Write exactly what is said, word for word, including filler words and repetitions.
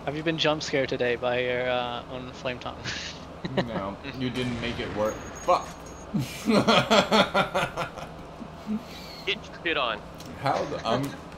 Have you been jump scared today by your uh, own flame tongue? No, you didn't make it work. Fuck. Get shit on. How the um